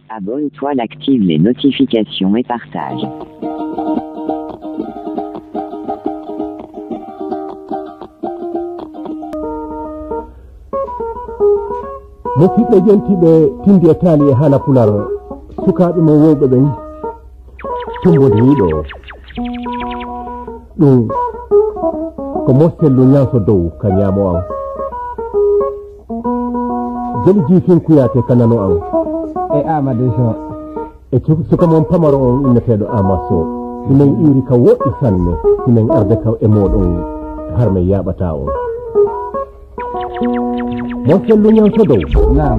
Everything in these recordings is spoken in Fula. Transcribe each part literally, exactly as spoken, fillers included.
Abonne-toi, active les notifications et partage. Musidɓe ƴentiɓe tindi e taali e haala pular sukaaɓe mo wowɓe ɓen tumbode yiɗo ɗum ko mostellu ñaaso dow ka ñaamo an jeli jiifin kuyate ka nano an e Amadou Sow e suka mon pamaro on inneteɗo Amadou Sow himen iwri ka woɗɗi sanne himen arde ka e moɗon harme yaɓata on mostellu ñaaso dow naam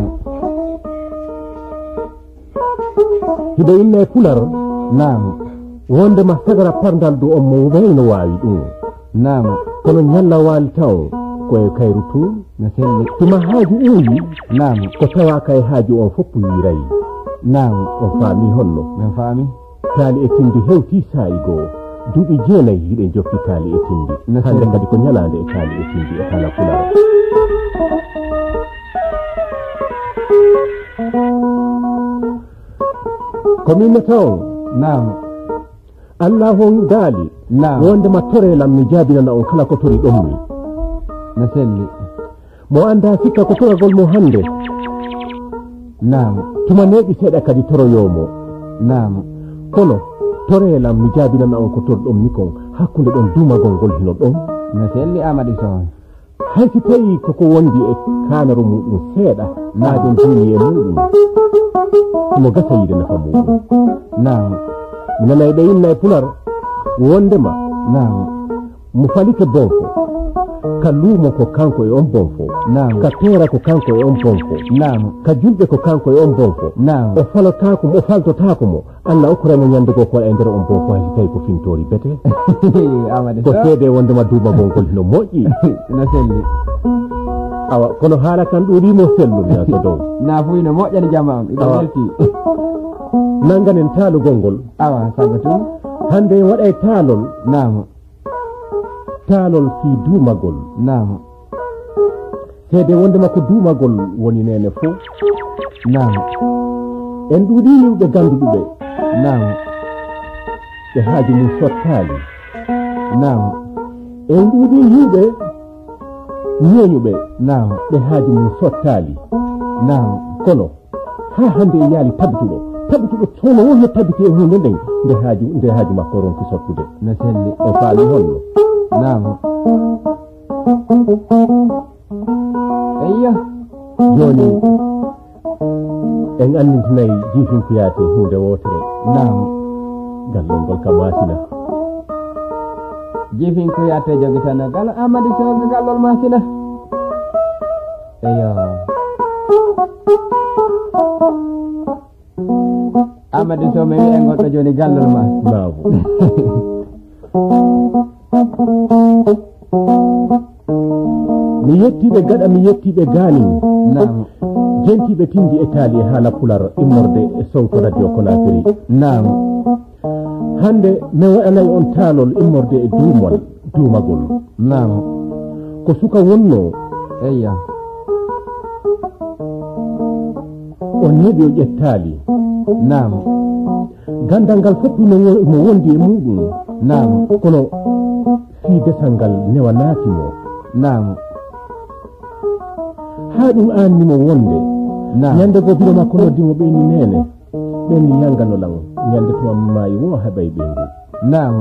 hiɓe inne pular naam wondema sagara pardal du on mo wayno waawi ɗum naam kono ñalla waali taw koye kayru tun no selli tuma haaju uuyi naam ko tawa kay haaju on fopp yirayi naam on faami honno min faami taali e tindi hewti saayi goo duuɓi jeenayi hiɗen jokki taali e tindi No hande selli. kadi ko ñalaande e taali e tindi e kala pulara kominne taw naam allah on daali naam wondema torelam mi jaabinana on kala ko tori ɗon mi no selli mo anda sikka ko toragol mo hande naam tuma neeɓi seeɗa kadi toroyomo naam kono torelam mi jaabinana on ko torɗon mi kon hakkunde ɗon duumagol ngol hino ɗon no selli Amadou Sow hay si tawi koko wondi e kanaru muɗum seeɗa naaden duuni e muɗum mo gasa yiide nafa muɗum naam mi nanay ɓe inna e pular wondema naam mo falike bonfo ka luumo ko kanko e on bonfo naam ka teera ko kanko e on bonfo naam ka julɓe ko kanko e on bonfo naam o falotako mo o faltotako mo allah okkuramo ñande goo koɗa e nder on bonfo hay si tawi ko fintori bete Amadou ko Sow seede wondema duumagol ngol hino moƴƴi no selli awa kono haala kan ɗuurimo sellu ñaaso dow naafuyno moƴƴani jama on iɗo Awa. welti nanganen taalugol ngol awa sago tun hande waɗay taalol naam taalol fi duumagol naam seede wondema ko duumagol woni nene fof naam en ɗuuɗi yimɓe ganduɗuɓe naam ɓe haaji mum sottaali naam en ɗuuɗi yimɓe ñeeñuɓe naam ɓe haaji mum sottaali naam kono ha hande e yaali tabituɗo tabituɗo sono wonno tabiti e hunde nden nde haaju nde haaju makko ronki sottude no selli o faami honno naam eyyo joni en andintinayi jiifinkoyaate hunde wotere naam gallol ngol kam wasina jifin ko yatte jogitano gal Amadou Sow ko gallol masina eyyo Amadou Sow mi wi e goɗɗo joni gallol ma bravo mi yettiɓe gaɗa mi yettiɓe gaani naam jentiɓe tindi e taali e haala pular immorde e sowto radio Konakiri naam hande mi waɗanayi on taalol immorde e duumol duumagol naam ko suka wonno eyyo o neeɓi o ƴettaali naam gandal ngal fof no wo- mo wondi e muɗum naam kono fii desal ngal newa naatimo naam haa ɗum annimo wonde naam ñande goo biro makko noddimo ɓeyni nene ɓenni yanganolan ñande tuma maayi wo heɓay ɓeyngu naam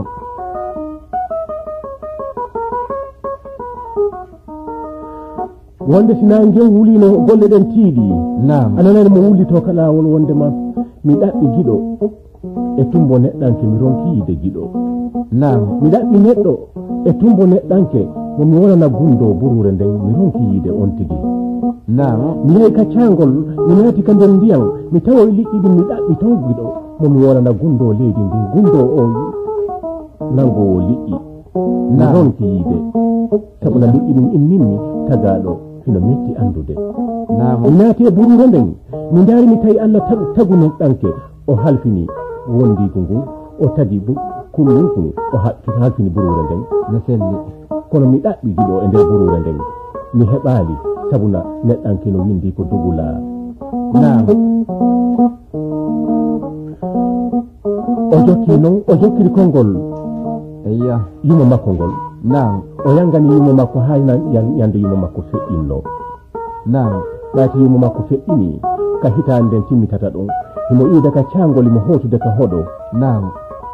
wonde sina ngew wulino golle ɗen tiiɗi naam ananani mo wullito ka laawol wondema mi ɗaɓɓi giɗo e tumbo neɗɗanke mi ronki yiide giɗo naam mi ɗaɓɓi neɗɗo e tumbo neɗɗanke momi wonana gundo burure nden mi ronki yiide on tigi naam mi yahi kaccangol mi naati ka nder ndiyam mi tawoy liƴƴi ɗin mi ɗaɓɓi ton giɗo momi wonana gundo leydi ndin gundo o nangowo liƴƴi mi Naam. ronki yiide sabuna liƴƴi ɗin inninmi tagaɗo hino metti andude naam mi naati e burure nden mi ndaari mi tawi allah tagu tagu neɗɗanke o halfini wondigu ngun o tagi kullum ngun o halfini burure nden no selli kono mi ɗaɓɓi giɗo e nder burure nden mi heɓaali sabuna neɗɗanke no windi ko dugula naam jokki non o jokkiri konngol eyya yumo makko ngol naam o yangani yumo makko hayna yande yumo makko feƴƴinno naam ɓaati yumo makko feƴƴini ka hitande nden timmitata ɗum himo iida ka caangol imo hootude ka hoɗo naam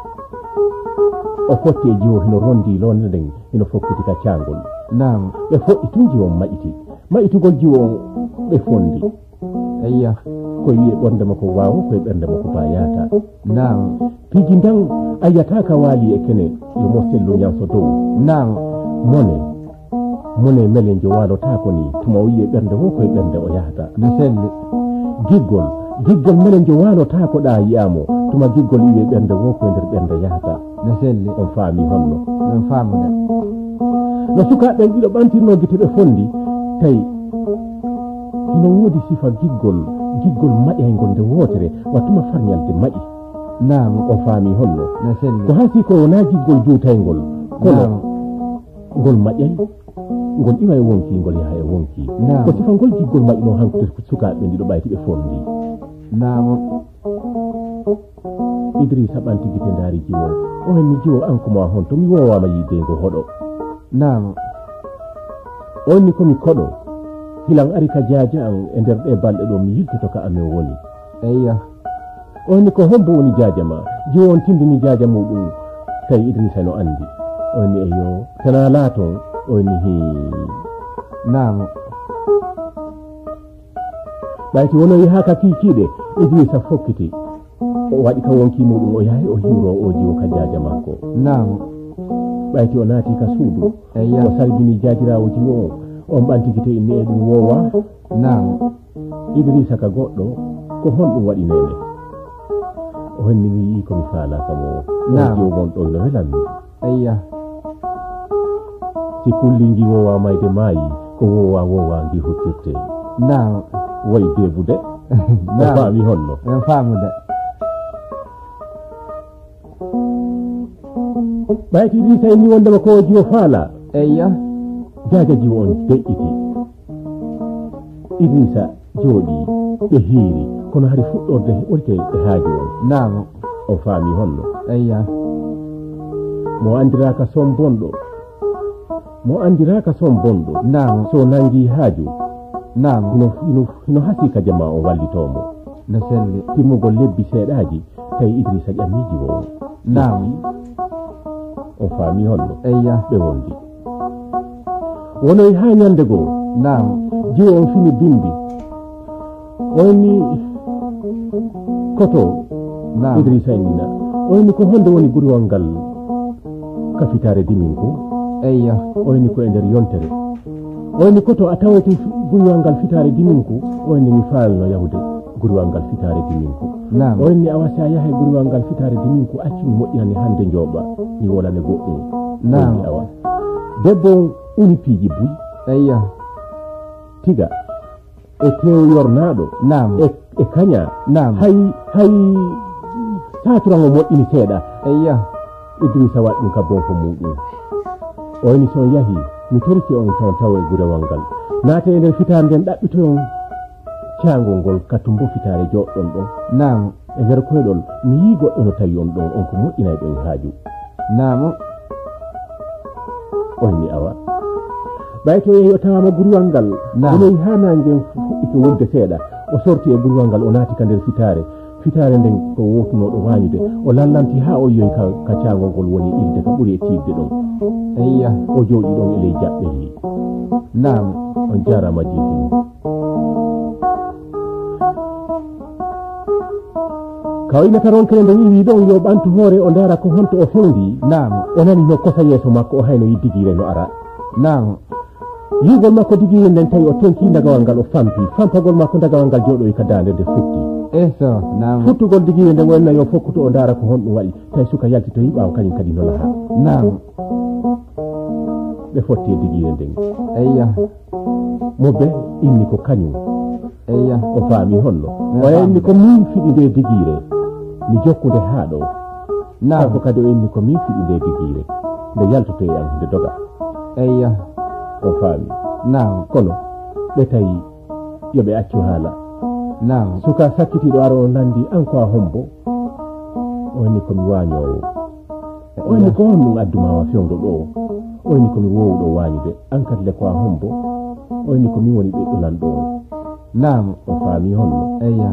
o fotti e jiwo hino rondi londe nden hino fokkiti ka caangol naam ɓe foɗɗi tun jiwo maƴiti maƴitugol jiwo on ɓe fondi eyya koye wiye ɓernde makko waawa koye ɓernde makko ba yaata naam piji ndan a yiyata ka waali e kene yomo sellu ñanso dow naam mone mone melen jo waalota ko ni tuma o wiye ɓernde wo koye ɓernde o yahata no selli giggol giggol melen jo waalota ko ɗa yiyamo tuma giggol wiye ɓernde wo koye nder ɓernde yahata no selli on faami honno on faamude no sukaɓe ɗiɗo ɓantirno gite ɓe fondi tawi hino woodi sifa giggol giggol maƴaygol nde wootere wattuma farñalde maƴi naam on faami honno no selli ko hansi ko wona giggol juutaygol kono ngol maƴay ngol iwa e wonki ngol yaha e wonki ko sifa ngol giggol maƴno hankude sukaɓe ɗiɗo ɓayti ɓe fondi naam Idrissa ɓanti gite ndaari jiwo o henni jiwo an koma hon to mi wowama yidde ngo hoɗo naam on ni komi koɗo hilan ari ka jaaja an e nder ɗe balɗe ɗo mi yiltoto ka amen woni eyya on ni ko hombo woni jaaja ma jiwo on tindini jaaja muɗum tawi Idrissa no andi on ni eyo tana laaton on ni hi naam ɓayti wono yaha ka kiikiiɗe Idrissa fokkiti o waɗi ka wonki muɗum o yahi o hiwro o jiwo ka jaaja makko naam ɓayti o naati ka suudu eyya o salbini jaajirawo jiwo o on ɓantigite inni e ɗum wowa naam Idrissa ka goɗɗo ko hon ɗum waɗi nene o henni mi yii komi faalaka mo naam jiwo mon ɗon no welanmi eyya si kulli ngi wowa mayde maayi ko wowa wowa ngi huttirte naam woyi beebude o faami honno en faamude ɓayti Idrissa en ni wondema ko jiwo faala eyya jaaja jiwo on deƴƴiti Idrissa jooɗi ɓe hiiri kono hari fuɗɗorde ɓolte e haaji on naam o faami honno eyya mo andiraka som bonɗo mo andiraka som bonɗo naam so nangi haaju naam hino hino hino hasi ka jama o wallitomo no selli timmugol lebbi seeɗaji tawi Idrissa ƴammi jiwo on naam on faami honno eyya ɓe wondi wonoy ha ñande goo naam jiwo on fini bindi oyni koto naam Idrissa enina oyni ko honde woni guriwal ngal kafitare diminku eyya oyni ko e nder yontere oyni koto a tawete guriwal ngal fitare diminku oyni mi faalno yahude guriwal ngal fitare diminku naam oyni a wasa yaha e guriwal ngal fitare diminku acci mi moƴƴinani hande jooɓa mi wolane goɗɗum naam awa debbo uni piiji buy eyya tiga e tew yornaɗo naam e e kaña naam hay hay saturango moƴƴini seeɗa eyya Idrissa waɗi ɗum ka bonko muɗum oyni son yahi mi toriki on taw taw e gurewal ngal naate e nder fitare nden ɗaɓɓitoyon caangol ngol kattumbo fitare joɗɗon ɗon naam e nder koyɗol mi yii goɗɗo no tawi on ɗon on ko moƴƴinay ɗon haaju naam oyni awa ɓay to yehi o tawama gurwal ngal onoyi ha nangen fuɗɗike wonde seeɗa o sorti e gurwal ngal o naati ka nder fitare fitare nden ko wotunoɗo wañude o lallanti ha o yoyi ka, ka caangol ngol woni ilde ka ɓuuri e tidde ɗon eyya o jooɗi ɗon e ley jaɓɓe hi naam on jarama jiɗɗum kawaynata ronkere nde wiwi ɗon yo ɓantu hoore o ndaara ko honto o fewndi naam o nani no kosa yeeso makko o hayno yi digire no ara naam yigol makko digire nden tawi o tonki ndagawal ngal o fampi fampagol makko ndagawal ngal jooɗoyi ka dande nde futti eso naam futtugol digire nde wonna yo fokkuto o ndaara ko honɗum waɗi tawi suka yalti to yiɓaw kañum kadi no laha naam ɓe fotti e digire nden eyya moɓe inni ko kañum eyya o faami honno o inni ko min fiɗi nde digire mi jokkude haa ɗo naam ko kadi o inni ko min fiɗi nde digire nde yaltoto e am nde doga eyya o faami naam kono ɓe tawi yoɓe accu haala naam suka sakkitiɗo ara o nandi an ko a hombo oni ko mi wañowo oni ko on adduma wa fewdo do oni ko mi wowdo wañude ankad le ko hombo oni ko mi woni be dulan do naam o faami honno eya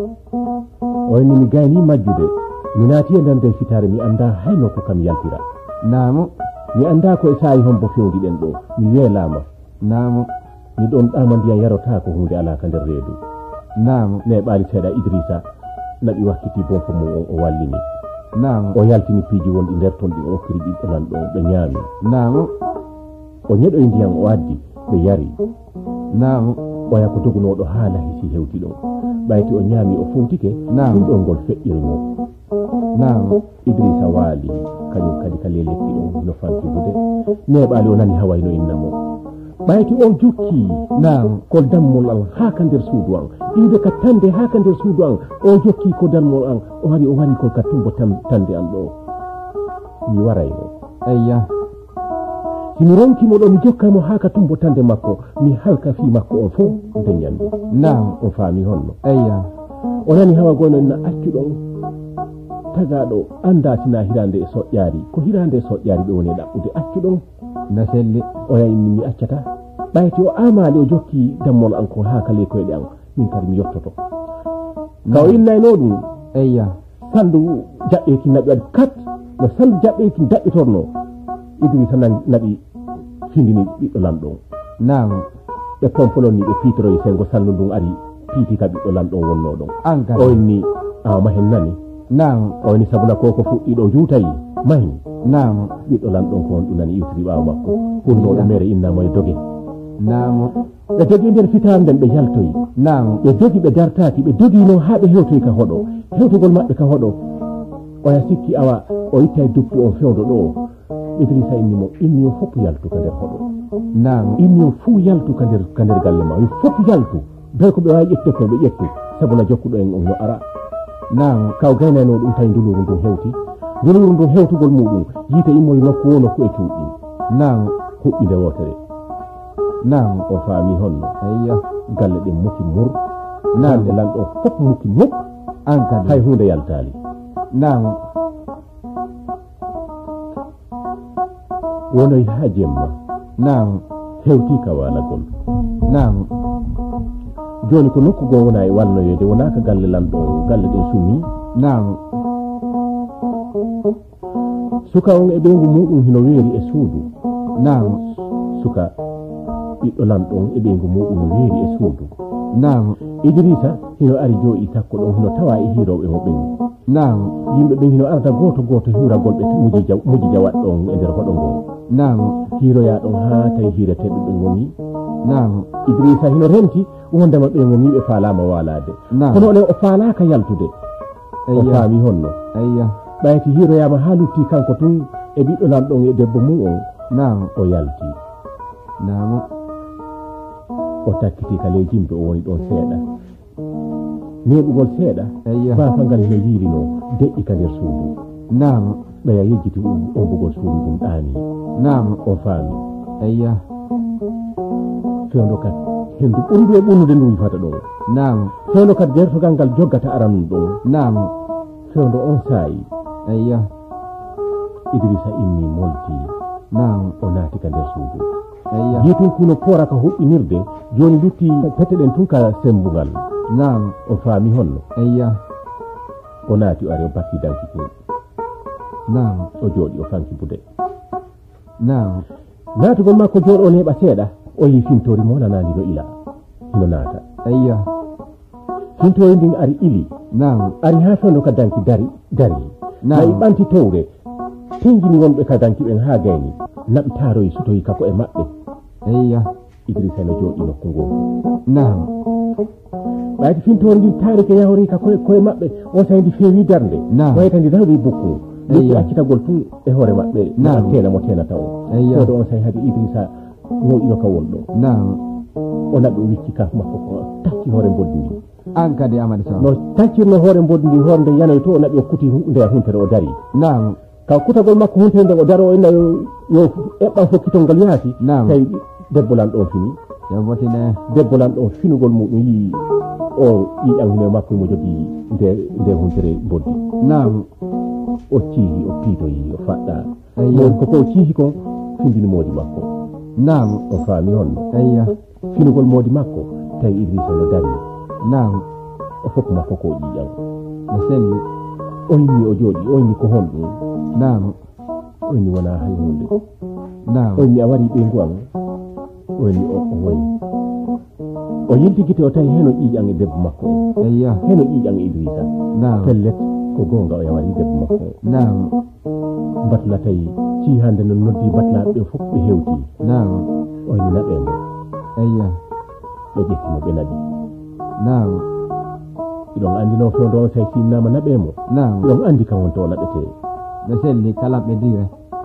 oni mi gayni majjude mi naati e ndande fitare mi anda hayno ko kam yaltira naam mi anda ko e saayi hombo fewdi den do mi welama naam mi don amandi yarota ko hunde ala ka der reedu naam ne baali seeda Idrissa nabi wakkiti bon fo mo o wallini naam o yaltini piiji wondi nder ton di o kiri bi tan do be nyaami naam o nyedo e ndiyam o addi be yari naam o ya ko dogunodo haala hisi hewti do bayti o nyaami o fontike naam don gol fe'irmo naam Idrissa waali kanyum kadi kaleleki o no fanti bude ne baali o nani hawayno innamo bayti o jukki naam ko dammol al ha ka nder suudu an inde ka tande ha ka nder suudu an o jokki ko dammol an o wari o wari ko ka tumbo tam tande an do mi warayno eya mi ronki mo do mi jokkamo ha ka tumbo tande makko mi halka fi makko on fo de nyande naam o faami honno eya o nani hawa gono na accu don tagado anda tina hirande e soƴƴaari ko hirande e soƴƴaari be woni dabbude accu don na selli o yayi mi accata bayti o amali o jokki dammol an ko ha kale koyde an min kadi mi yottoto kaw innayno dum eya sandu jabbe ki nabi ad kat no sandu jabbe ki dabbitorno Idrissa nan nabi findini biddo lamdo naam be pompolon ni be fitro e sengo sandu dum ari piti ka biddo lamdo wonno don anka o ni a ma hen nani naam o ni sabula ko ko fuddi do juutayi mahi naam biddo lamdo ko on dunani iwtiri baaw makko hunno do mere inna moy doge naam be dogi nder fitande be yaltoyi naam be dogi be dartaaki be dogi no ha be hewtoy ka hodo hewtugol mabbe ka hodo o ya sikki awa o ittay duppi on fewdo do Idrissa inni mo inni o foppu yaltu ka nder hodo naam inni o fu yaltu ka nder ka nder galle ma foppu yaltu be ko be wawi ƴette ko be ƴettu sabuna jokkudo en on no ara naam kaw gaynano dum tay nduluru dum hewti nduluru dum hewtugol mudum yite immoy nokku wono ko e tuudi naam hubbinde wotere naam o faami honno eya galle de muki mur naam de lando fop muki muk anka hay hunde yaltali naam wonoy ha jemma naam hewti ka walagol naam joni ko nokku go wona e walnoyede wona ka galle lando galle de sumi naam suka on e bengu mudum hino weeri e suudu naam suka biddo lando e bengu mudum weeri e suudu naam Idrissa hino ari joyi takko don hino tawa e hirobe mo ben naam yimbe ben hino arda goto goto hira golbe muji jaw muji jawat don e der hodo ngo naam hiro ya don ha tay hira teddo dum woni naam Idrissa hino renti wondama be mo ni be falama walade kono le o falaka yaltude o faami honno eya bayti hiro ya ma halutti kanko tun e biddo lamdo e debbo mum on naam o yalti naam o takkiti kale jimbe o woni don seeda nebugol seeda eya ba fangal no yirino de'i ka der suudu naam be ya yejiti o bugol suudu dum dani naam o faami eya fewndo kat hendu ɓurdu e ɓurnude ndu wifata ɗo naam fewndo kat gertogal ngal joggata aran ɗo naam fewndo on saayi eya Idrissa inni molti naam o naati ka nder suudu eya yetun kuno pora ka huɓɓinirde joni lutti pete ɗen tun ka sembungal naam o faami honno eya o naati o ari o bakki danki ko naam o jooɗi o fanki bude naam naatugol makko jooɗo o neeɓa seeɗa o yi fintori mo nanani no ila hino naata eya fintori ndin ari ili naam ari ha fewndo ka danki dari dari nayi ɓanti towre tengini wonɓe ka danki ɓen ha gayni naɓi taaroyi sutoyi kako e maɓɓe eya Idrissa no jooɗi nokku ngo naam ɓayti fintori ndin taarike yahori ka koye koye maɓɓe on tawi ndi feewi darde wayta ndi dawri bukku liɗɗi accitagol tun e hoore maɓɓe na tena mo tenata o oɗo on tawi hade Idrissa ñoƴino ka wonɗo naam o naɓi o wicci kaf makko ko tacci hoore mboddi ndi an kadi Amadou Sow no taccirno hoore mboddi ndi hoore nde yanoy to o naɓi o kuti nde huntere o dari naam ka kutagol makko huntere nde o daro o inna yo eɓɓan fokkitol ngal yaati tawi debbo lan ɗon fini yabbotine debbo lan ɗon finugol muɗum yi o ƴiƴam hine makko mo jogii nde nde huntere mboddi naam o ciihi o piitoyi o faɗɗa Eyyo. on koko ciihi kon findini moodi makko Naam. o faami honno Eyyo. finugol moodi makko tawi Idrissa no dari Naam. o fof makko ko ƴiƴam No selli. o yimmi o jooɗi o yimmi ko honɗum Naam. o yimmi wona hay hunde Naam. o yimmi a waɗi ɓeygu am o yimmi o o woyi o yilti gite o tawi heno ƴiƴam e debbo makko o Eyyo. heno ƴiƴam e Idrissa Naam. pellet ko gonga o yawari debbo makko o Naam. batla tawi ci hande no noddi batlaɓe ɓe fof ɓe hewti Naam. o yimmi naɓe mo Eyyo. ɓe ƴettimo ɓe naɓi Naam. iɗon andi no fewndo on tawi sinnama naɓe mo Naam. iɗon andi kam wonto o naɓete No selli kalam ɓe dire.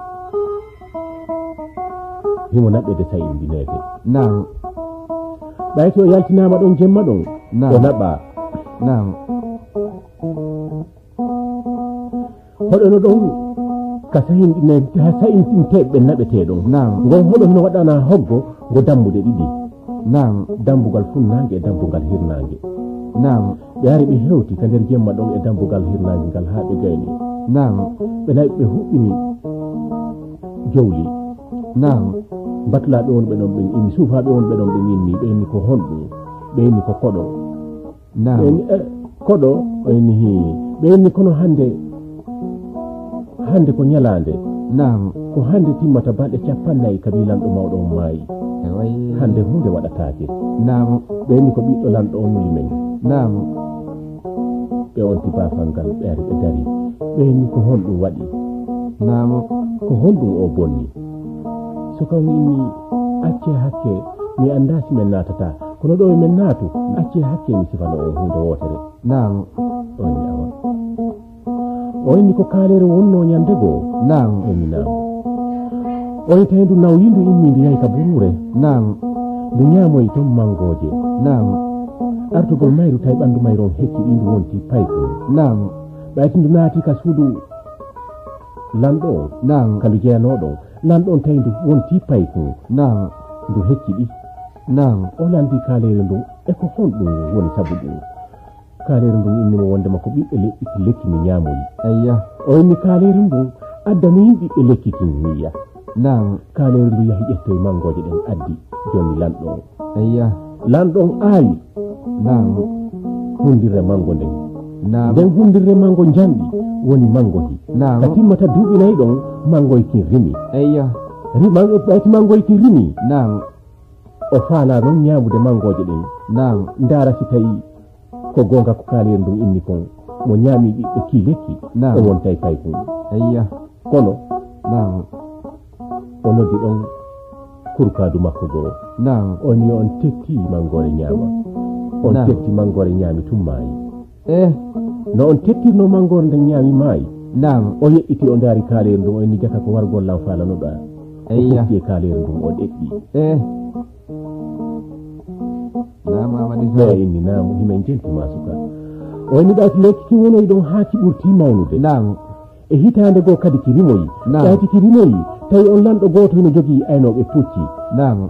himo naɓɓede tawi ndi neete Naam. ɓayti o yaltinama ɗon jemma ɗon Naam. o naɓa Naam. hoɗono ɗon ka sahin ɗine ha sahin tinteɓe naɓeteɗon Naam. gon hoɗo hino waɗana hoggo ngo dambude ɗiɗi Naam. dambugal funnange e dambugal hirnange Naam. ɓe ari ɓe hewti ka nder jemma ɗon e dambugal hirnange ngal ha ɓe gayni Naam. ɓe nayi ɓe huɓɓini jowli Naam. batlaɓe won ɓe ɗon ɓe inni suufaɓe won ɓe ɗon ɓe inni ɓe inni ko honɗum ɓe inni ko koɗo Naam. ɓe inni e koɗo o inni hi ɓe inni kono hande hande ko ñalande Naam. ko hande timmata balɗe capannayyi kabilanɗo mawɗo on maayi E wayi. hande hunde waɗatake Naam. ɓe inni ko ɓiɗɗo lanɗo on muli men Naam. ɓe onti bafal ngal ɓe ari ɓe dari ɓe inni ko honɗum waɗi Naam. ko honɗum o bonni so kam inni acce hakke mi anda si men natata kono ɗo e men naatu acce hakke mi sifano on hunde wotere Naam. o inni awa o inni ko kaalere wonno ñande goo Naam. o inni naam o inni tawi ndu nawyindu immi ndu yahi ka burure Naam. ndu ñaamoyi toon mangoje Naam. artugol mayru tawi ɓanndu mayru on hecci ɗi ndu wonti payko Naam. ɓayti ndu naati ka suudu lanɗo on Naam. ka ndu jeyanoɗo on lanɗo on tawi ndu wonti payko Naam. ndu hecci ɗi Naam. o landi kaalere ndun e ko honɗum woni sabu ɗum kaalere ndun innimo wondema ko ɓiɓɓe leƴƴi lekki mi ñaamoyi Eyyo. o inni kaalere ndun addanoyin ɓiɓɓe lekki kin wiya Naam. kaalere ndu yahi ƴettoye mangoje ɗen addi joni lanɗo on Eyyo. lanɗo on aawi Naam. hundirre mango nden Naam. nden hundirre mango janɗi woni mangohi Naam. ka timmata duuɓi nayi ɗon mangoye kin rimi Eyyo. ɓayti mangoye kin rimi Naam. o faala noon ñaamude mangoje ɗen Naam. ndaara si tawi ko gonga ko kaalere ndun inni kon mo ñaami ɓiɓɓe ki lekki Naam. o wontay pay kon Eyyo. kono Naam. o noddi ɗon kurkadu makko goo Naam. on yi on tetti mangore ñaama on Naam. tetti mangore ñaami tum maayi Eh. no on tettirno mangore nde ñaami maayi Naam. o yeƴƴiti o ndaari kaalere ndun o inni jaka ko wargol law faalanoɗa o Eyyo. fofti e kaalere ndun o ɗeɗɗi Eh. Naam Amady e Sow. inni naamu himen jentima suka o inni ɗaati lekki ki wonoyi ɗon haa ki ɓurti mawnude Naam. e hitaande goo kadi ki rimoyi Naam. ɗaati ki rimoyi tawi on lanɗo gooto hino jogii aynooɓe pucci Naam.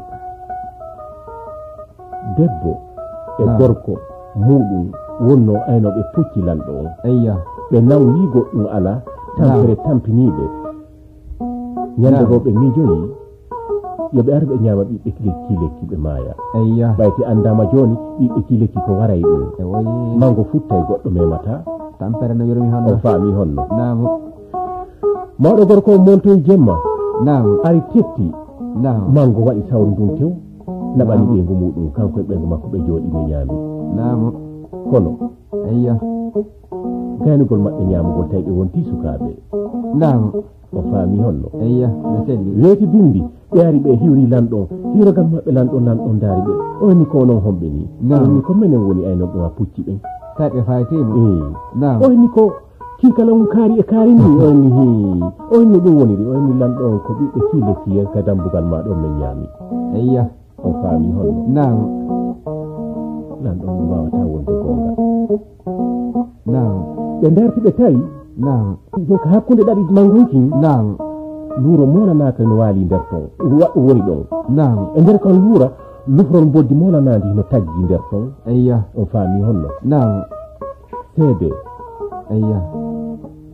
debbo e Naam. gorko muɗum wonno aynooɓe pucci lanɗo on Eyyo. ɓe nawyi goɗɗum ala tampere tampiniiɓe ñande Naam. goo ɓe miijoyi yo ɓe ar ɓe ñaama ɓiɓɓe lekki lekki ɓe maaya Eyyo. ɓayti anndama jooni ɓiɓɓe ki lekki ko waray ɗum E wayi. mango futtay goɗɗo memata Tampere no yormi o honno. faami honno Naam. mawɗo gorko o montoye jemma Naam. ari tetti Naam. mango waɗi sawru ndun tew naɓani ɓeygu muɗum kanko e ɓeygu makko ɓe jooɗi ɓe ñaami Naam. kono Eyyo. gaynugol maɓɓe ñaamugol tawi ɓe wonti sukaaɓe Naam. o faami honno Eyyo. No selli. weeti bimbi ɓe ari ɓe hiwri lanɗon hirogal maɓɓe lanɗon lanɗon daari ɓe o inni ko noon homɓe ni Naam. o inni ko minen woni aynoɓe ma pucci ɓen Tawi ɓe faytima. i Naam. o inni ko kikala mum kaari e kaari ni o inni hi o inni ɗum woniri o inni lanɗon ko ɓiɓɓe kiilekki yen ka dambugal ma ɗon min ñaami Eyyo. o faami honno Naam. lanɗon ɗum wawata wonde gonga Naam. ɓe ndarti ɓe tawi Naam. donc hakkunde ɗaɗi mangoyki Naam. luuro molanaka no waali nder ton waɗɗo woni ɗon Naam. e nder kon luura lufron boddi molanadi no taggi nder ton Eyyo. on faami honno Naam. seede Eyyo.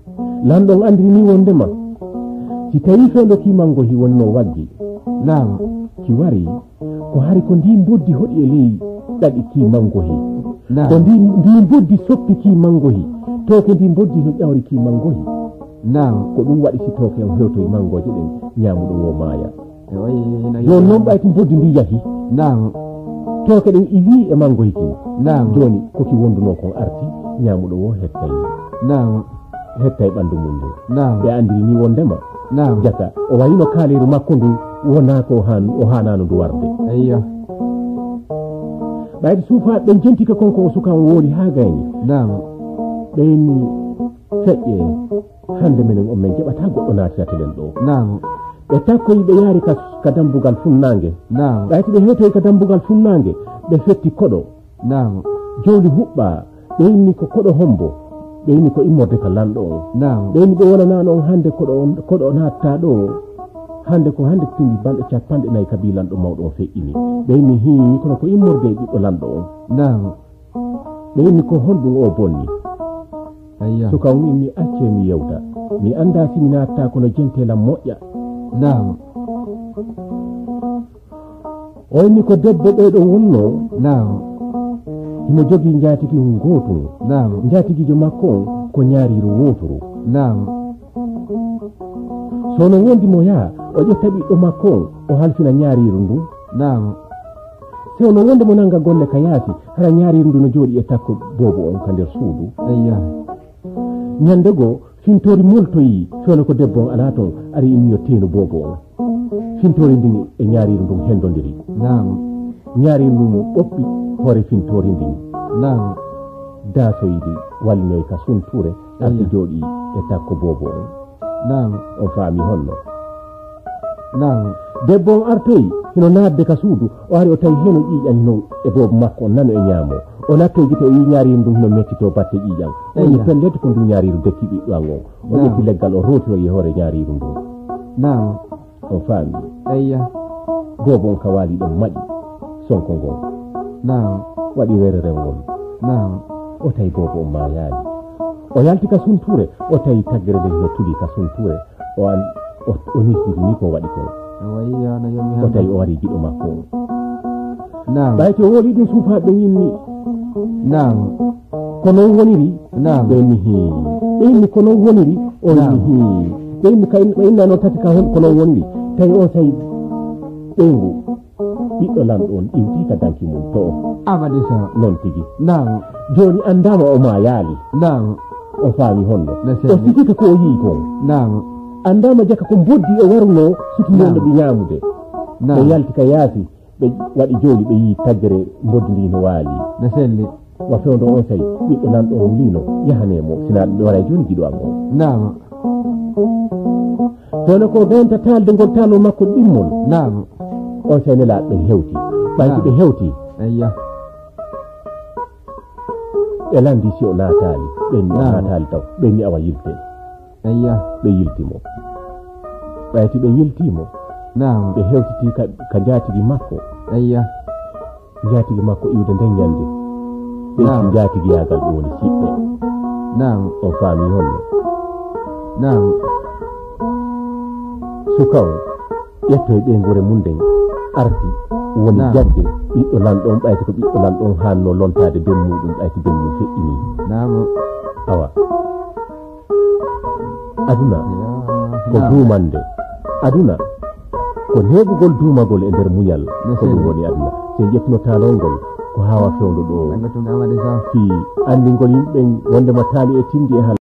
lanɗon andiri ni wondema si tawi fewndo kimangohi wonno waggi naam ki wari ko hari ko ndi boddi hoɗi e ley ɗaɗi kimangohi ko ndi ndi boddi soppi kimangohi toke ndi boddi no ƴawri kimangohi naam ko ɗum waɗi si toke en hewtoye mangoje ɗen ñamuɗo wo maaya joni joni noon ɓayti boddi ndi yahi naam toke ɗen iwi e mangohi ki naam joni koki wonduno kon arti ñamuɗo wo hettay naam hettay ɓandu mum ndu naam ɓe andiri ni wondema naam jaka o wayino kaaleru makko ndu wona ko han o hanano ndu warde eyyo ɓayde suufa ɓen jentika konko o sukan wooli ha gayni naam ɓeyni feƴƴe hande minen on min jaɓata goɗɗo natinatelen ɗo naam ɓe takkoyi ɓe yaari ka ka dambugal funnangue naam ɓayti ɓe hewtoyi ka dambugal funnangue ɓe fetti koɗo naam jowli huɓɓa ɓeyni ko koɗo hombo ɓeyni ko immorde ka lanɗo on naam ɓeyni ɓe wonanano on hande koɗo on koɗo natta ɗo hande ko hande tindi balɗe capanɗe nayyi kabi lanɗo mawɗo on feƴƴini ɓeyni hi kono ko immorde e ɓiɗɗo lanɗo on naam ɓeyni ko honɗum o bonni eyyo so kam mi acce mi yewta mi anda simi natta kono jentelam moƴƴa naam oyni ko debbo ɓeɗo wonno naam himo jogui jatigi gotum naam jatigijo makko on ko ñaariru wotoro naam sono wondimo yaa o ƴetta ɓiɗɗo makko on o halfina ñaariru ndu naam sono wondemo nanga golle ka yaasi hara ñaariru ndu no jooɗi e takko bobo on ka nder suudu eyyo ñande goo fintori moltoyi sono ko debbo on ala toon ari immiyo teenu bobo on fintori ndin e ñaariru ndun hendodiri naam ñaariru ndu ɓoɓɓi hoore fintori ndin naam dasoyidi wallinoy ka sunture arti jooɗi e takko bobo on naam on faami honno naam debbo on artoyi hino naatde ka suudu o ari o tawi heno ƴiiƴani noon e bobo makko on nano e ñaamo o nattoy gite o yi ñaariru ndum hino mettito batte ƴiiƴam oni pellete ko ndu ñaariru dekki ɓiɗɗo an on o ƴetti leggal o rotiro e hoore ñaariru ndu naam on faami eyyo bobo on ka waali ɗon maƴi sonko ngon naam waɗi wereren ngol naam o tawi bobo on ma yaali o yalti ka sunture o tawi taggere nde hino tuli ka sunture o an o nisdiri ni ko waɗi kon wayyo no yomi o tawi o wari giɗo makko on naam ɓayte o woli ɗum suufaɓe yinni naam ko noon woniri naam ɓeyni hi ɓeyni ko noon woniri o ni hi ɓeyni ɓe inna noon tati ka ko noon woniri tawi on tawi ɓeyngu ɓiɗɗo lamɗo on iwti ka danki mum to amadi so noon tigi naam joni andama o ma yaali naam o faami honno Nase- o sigika ko o yii kon naam andama jaka ko boddi o warno sutunonde Naam. ɓe ñamude ɓe naam yalti ka yaasi ɓe waɗi jooɗi ɓe yii taggere boddi ndi no waali no selli wa fewndo on tawi ɓiɗɗo nanɗo on wulino yahanemo sina ɓe waɗa joni giɗo am on naam kono ko ganta talde ngol talo makko ɗimmol naam on tawi nelaɗo ɓen hewti ɓayti ɓe hewti eyyo ɓe landi si o naatali ɓenni o Naam. naatali taw ɓenni awa yilte eyyo ɓe yiltimo ɓayti ɓe yiltimo naam ɓe hewtiti ka, ka jatigi makko eyyo jatigi makko iwde nden ñande Naam. ɓeyti jatigi yagal ɗo woni siɓɓe naam on faami honno naam sukaw ƴettoye ɓe ngure mum nden arti woni Naam. jagge ɓiɗɗo lanɗon ɓayti ko ɓiɗɗo lanɗon hanno lontade ben muɗum ɓayti ben mum feƴƴini naam awa aduna ko naam duumande aduna ko heɓugol duumagol e nder muñal ko ɗum woni aduna so ƴettuno taalol ngol ko hawa fewndo ɗo nanga tunga amadi so fi andingol yimɓe wondema taali e tindi e hal